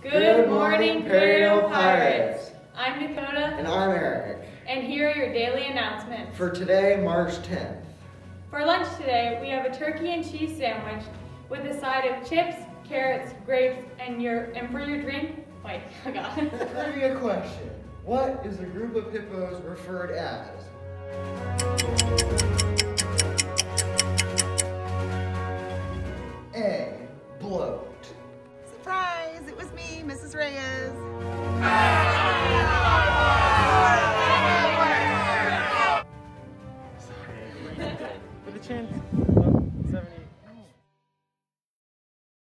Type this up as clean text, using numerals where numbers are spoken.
Good morning, Imperial Pirates. I'm Dakota. And I'm Eric. And here are your daily announcements. For today, March 10th. For lunch today, we have a turkey and cheese sandwich with a side of chips, carrots, grapes, and for your drink, wait, I got it. Trivia question. What is a group of hippos referred as? A. Bloat. Surprise! It was me, Mrs. Reyes.